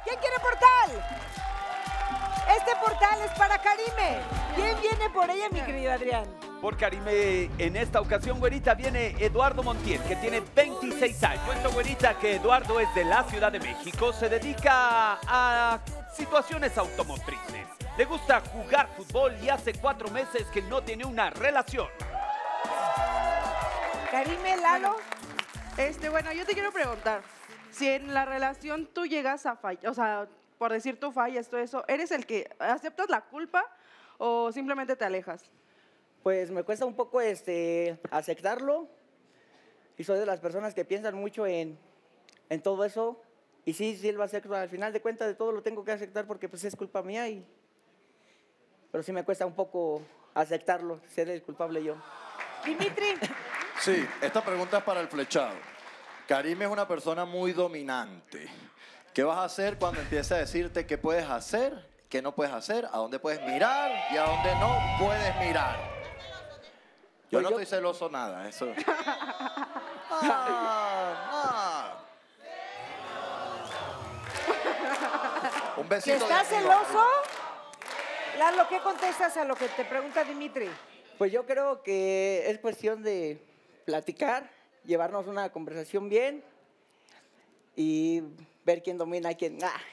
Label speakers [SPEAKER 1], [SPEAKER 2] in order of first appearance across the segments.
[SPEAKER 1] ¿Quién quiere portal? Este portal es para Karime. ¿Quién viene por ella, mi querido Adrián?
[SPEAKER 2] Por Karime, en esta ocasión, güerita, viene Eduardo Montiel, que tiene 26 años. Cuento, güerita, que Eduardo es de la Ciudad de México, se dedica a situaciones automotrices. Le gusta jugar fútbol y hace 4 meses que no tiene una relación.
[SPEAKER 1] Karime, Lalo.
[SPEAKER 3] Bueno, yo te quiero preguntar, si en la relación tú llegas a fallar, o sea, por decir tú fallas, todo eso, ¿eres el que aceptas la culpa o simplemente te alejas?
[SPEAKER 4] Pues me cuesta un poco aceptarlo y soy de las personas que piensan mucho en todo eso y sí lo acepto, al final de cuentas de todo lo tengo que aceptar porque pues es culpa mía pero sí me cuesta un poco aceptarlo, ser el culpable yo.
[SPEAKER 1] Dimitri.
[SPEAKER 5] Sí, esta pregunta es para el flechado. Karime es una persona muy dominante. ¿Qué vas a hacer cuando empiece a decirte qué puedes hacer, qué no puedes hacer, a dónde puedes mirar y a dónde no puedes mirar? Yo no estoy celoso nada, eso. Un besito.
[SPEAKER 1] ¿Que estás celoso? Lalo, ¿qué contestas a lo que te pregunta Dimitri?
[SPEAKER 4] Pues yo creo que es cuestión de platicar, llevarnos una conversación bien y ver quién domina a quién.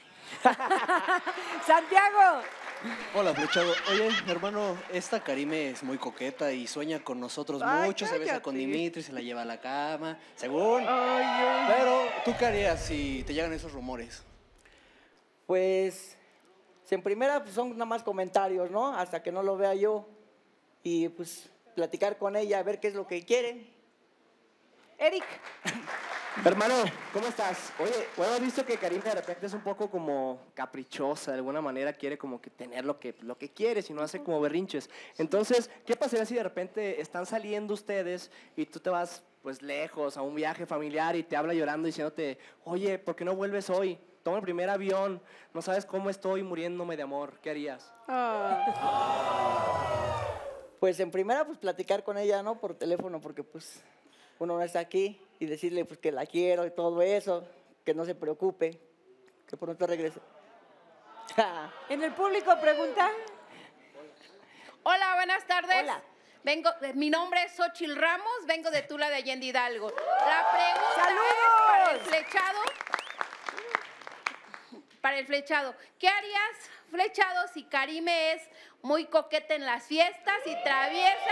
[SPEAKER 1] Santiago.
[SPEAKER 6] Hola, flechado. Oye, hermano, esta Karime es muy coqueta y sueña con nosotros mucho. Se besa con Dimitri, se la lleva a la cama, según. Pero, ¿tú qué harías si te llegan esos rumores?
[SPEAKER 4] Pues, en primera pues, son nada más comentarios, ¿no? Hasta que no lo vea yo. Y pues, platicar con ella, a ver qué es lo que quiere.
[SPEAKER 1] Eric.
[SPEAKER 7] Hermano, ¿cómo estás? Oye, bueno, he visto que Karime de repente es un poco como caprichosa, de alguna manera quiere como que tener lo que quiere, si no hace como berrinches. Entonces, ¿qué pasaría si de repente están saliendo ustedes y tú te vas pues lejos a un viaje familiar y te habla llorando diciéndote, oye, ¿por qué no vuelves hoy? Toma el primer avión, no sabes cómo estoy muriéndome de amor, ¿qué harías?
[SPEAKER 4] Pues en primera, pues platicar con ella, ¿no? Por teléfono, porque pues uno no está aquí y decirle pues que la quiero y todo eso, que no se preocupe, que pronto regrese.
[SPEAKER 1] En el público pregunta.
[SPEAKER 8] Hola, buenas tardes.
[SPEAKER 1] Hola.
[SPEAKER 8] Mi nombre es Xochil Ramos, vengo de Tula de Allende Hidalgo. La pregunta
[SPEAKER 1] ¡Saludos!
[SPEAKER 8] es para el flechado. Para el flechado, ¿qué harías, flechado, si Karime es muy coqueta en las fiestas y traviesa?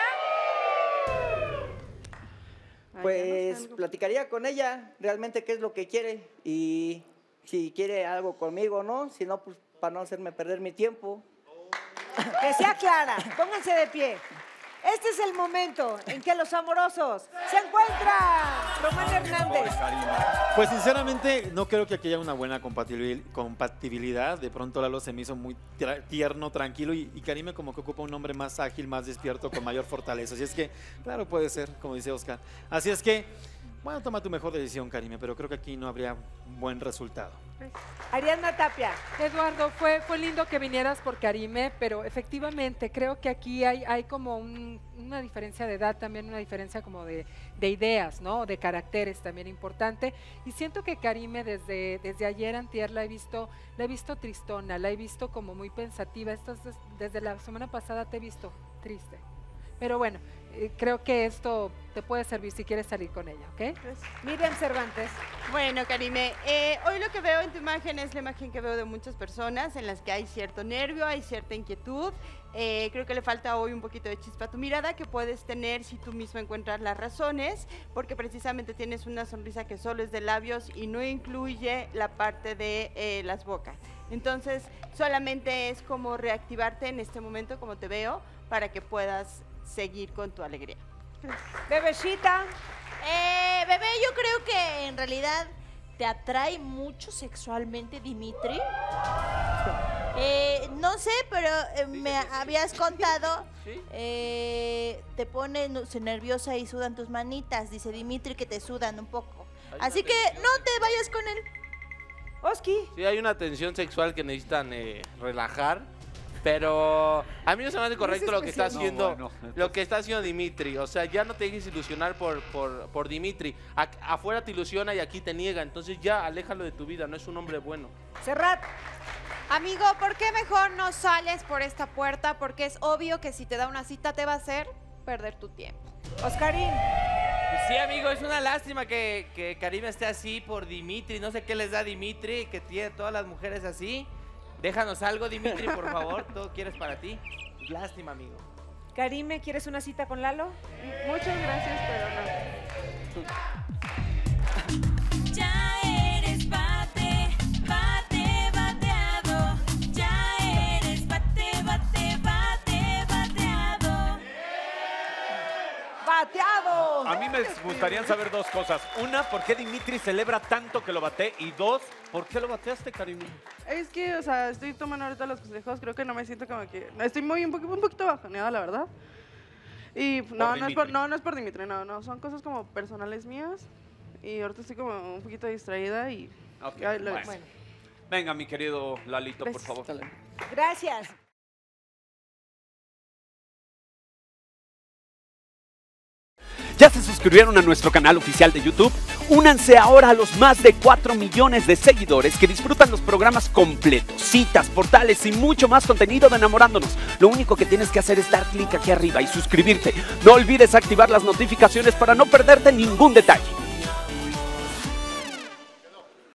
[SPEAKER 4] Pues platicaría con ella realmente qué es lo que quiere y si quiere algo conmigo, ¿no? Si no, pues para no hacerme perder mi tiempo.
[SPEAKER 1] Que sea clara, pónganse de pie. Este es el momento en que los amorosos se encuentran. Román Hernández.
[SPEAKER 9] Pues sinceramente no creo que aquí haya una buena compatibilidad. De pronto Lalo se me hizo muy tierno, tranquilo y Karime como que ocupa un hombre más ágil, más despierto, con mayor fortaleza. Así es que, claro, puede ser, como dice Oscar. Así es que, bueno, toma tu mejor decisión, Karime, pero creo que aquí no habría buen resultado.
[SPEAKER 1] Ariadna Tapia.
[SPEAKER 10] Eduardo, fue lindo que vinieras por Karime, pero efectivamente creo que aquí hay como una diferencia de edad, también una diferencia como de ideas, ¿no? De caracteres también importante. Y siento que Karime desde ayer antier la he visto tristona, la he visto como muy pensativa. Desde la semana pasada te he visto triste. Pero bueno, creo que esto te puede servir si quieres salir con ella, ¿ok?
[SPEAKER 1] Miriam Cervantes.
[SPEAKER 3] Bueno, Karime, hoy lo que veo en tu imagen es la imagen que veo de muchas personas en las que hay cierto nervio, hay cierta inquietud. Creo que le falta hoy un poquito de chispa a tu mirada que puedes tener si tú mismo encuentras las razones, porque precisamente tienes una sonrisa que solo es de labios y no incluye la parte de las bocas. Entonces, solamente es como reactivarte en este momento, como te veo, para que puedas seguir con tu alegría.
[SPEAKER 1] Bebecita.
[SPEAKER 11] Bebé, yo creo que en realidad te atrae mucho sexualmente Dimitri. No sé, pero me habías contado, te pone nerviosa y sudan tus manitas. Dice Dimitri que te sudan un poco. Así que no te vayas con él.
[SPEAKER 1] Oski.
[SPEAKER 12] Sí, hay una tensión sexual que necesitan relajar. Pero a mí no se me hace correcto lo que está
[SPEAKER 2] especial.
[SPEAKER 12] haciendo,
[SPEAKER 2] No, bueno,
[SPEAKER 12] lo que está haciendo Dimitri. O sea, ya no te dejes ilusionar por Dimitri. Afuera te ilusiona y aquí te niega. Entonces ya aléjalo de tu vida, no es un hombre bueno.
[SPEAKER 1] Serrat.
[SPEAKER 13] Amigo, ¿por qué mejor no sales por esta puerta? Porque es obvio que si te da una cita te va a hacer perder tu tiempo.
[SPEAKER 1] Oscarín.
[SPEAKER 14] Pues sí, amigo, es una lástima que Karime esté así por Dimitri. No sé qué les da Dimitri, que tiene todas las mujeres así. Déjanos algo, Dimitri, por favor. Todo quieres para ti. Pues lástima, amigo.
[SPEAKER 1] Karime, ¿quieres una cita con Lalo?
[SPEAKER 3] Muchas gracias, pero no.
[SPEAKER 15] Ya eres bate, bate, bateado. Ya eres bate, bate, bate, bateado.
[SPEAKER 1] ¡Bateado!
[SPEAKER 2] A mí me gustaría saber dos cosas. Una, ¿por qué Dimitri celebra tanto que lo bate? Y dos, ¿por qué lo bateaste, Karime?
[SPEAKER 3] Es que, o sea, estoy tomando ahorita los consejos, creo que no me siento como que... Estoy un poquito bajoneada, la verdad. Y no es por Dimitri, no, son cosas como personales mías. Y ahorita estoy como un poquito distraída y...
[SPEAKER 2] Ok,
[SPEAKER 3] ya
[SPEAKER 2] bueno. Venga, mi querido Lalito, por favor.
[SPEAKER 1] Gracias.
[SPEAKER 2] ¿Ya se suscribieron a nuestro canal oficial de YouTube? Únanse ahora a los más de 4 millones de seguidores que disfrutan los programas completos, citas, portales y mucho más contenido de Enamorándonos. Lo único que tienes que hacer es dar clic aquí arriba y suscribirte. No olvides activar las notificaciones para no perderte ningún detalle.